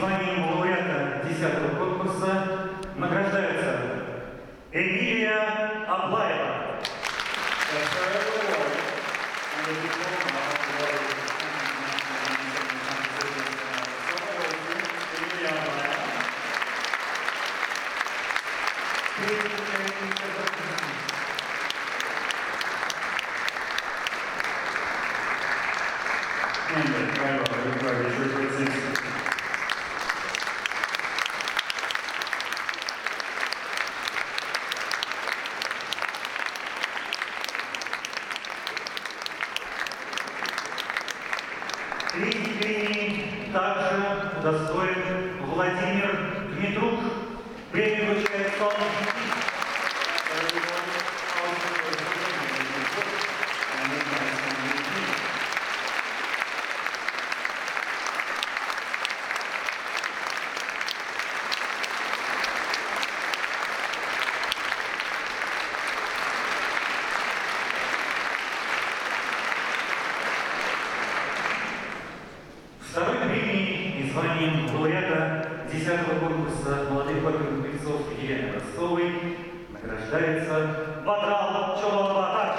званием лауреата 10-го конкурса награждается Эмилия Аблаева. Третий премии также удостоен Владимир Дмитрук. Премию вручает Солнечный пик. Второй премией и званием лауреата 10-го конкурса молодых оперных певцов Елены Ростовой награждается Бадрал Чоланбатар.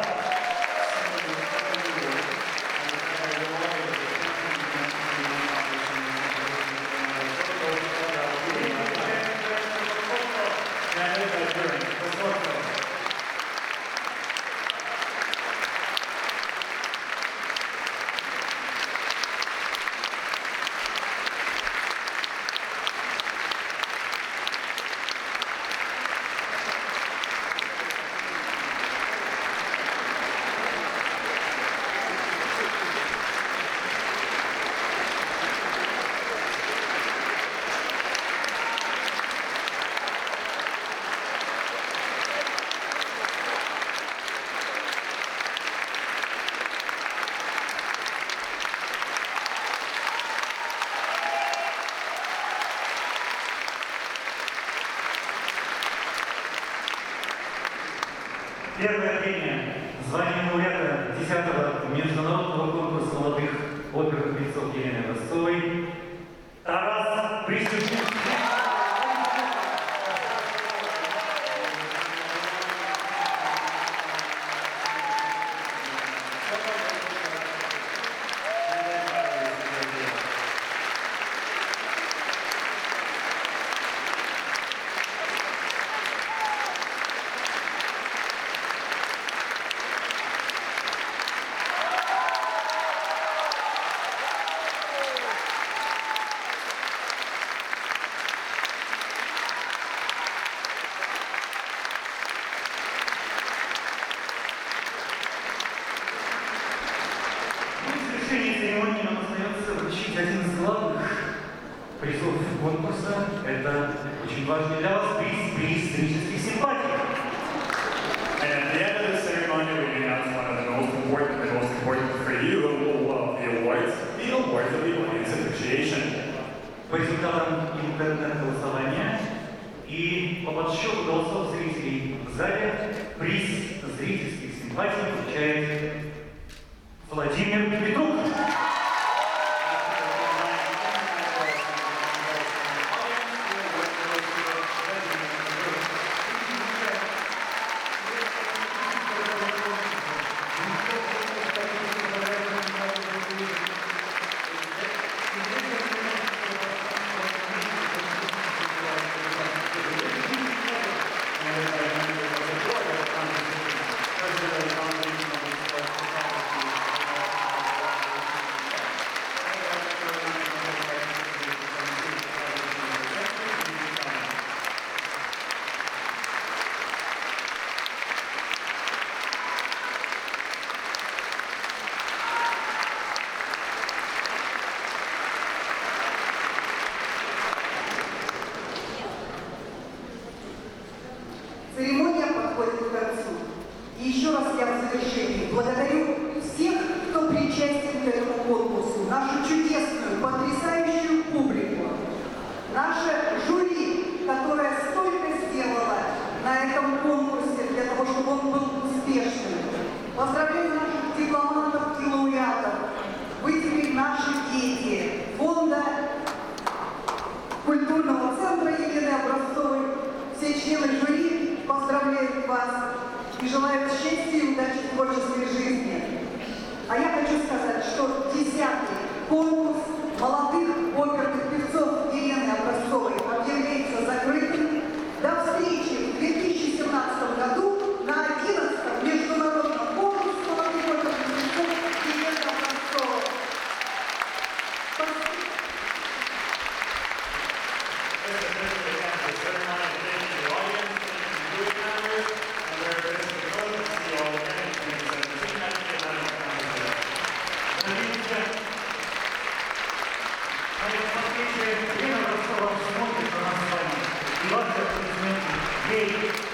Первая премия – звание лауреата 10-го международного конкурса молодых оперных певцов Елены Ростовой Тарас Присюдин. В завершении церемонии нам остается вручить один из главных призов конкурса. Это очень важный для вас приз зрительских симпатий. And at the end of the ceremony, we announce one of the most important for you of the awards of the audience appreciation. По результатам интернет-голосования и по подсчету голосов зрителей в зале приз зрительских симпатий получает Владимир Дмитрук. Церемония подходит к концу. И еще раз я в завершении благодарю всех, кто причастен к этому конкурсу, нашу чудесную, потрясающую публику, наше жюри, которое столько сделало на этом конкурсе для того, чтобы он был успешным. Поздравляю наших дипломантов и лауреатов. Вы теперь наши дети. Фонда культурного центра Елены Образцовой. Все члены жюри поздравляют вас и желают счастья и удачи в творческой жизни. А я хочу сказать, что 10-й конкурс молодых оперных певцов Елены Образцовой объявляется закрытым. До встречи в 2017 году на 11-м международном конкурсе молодых оперных певцов Елены Образцовой. Спасибо. Время Образцова смотрит на нас с вами. И ваши аплодисменты ей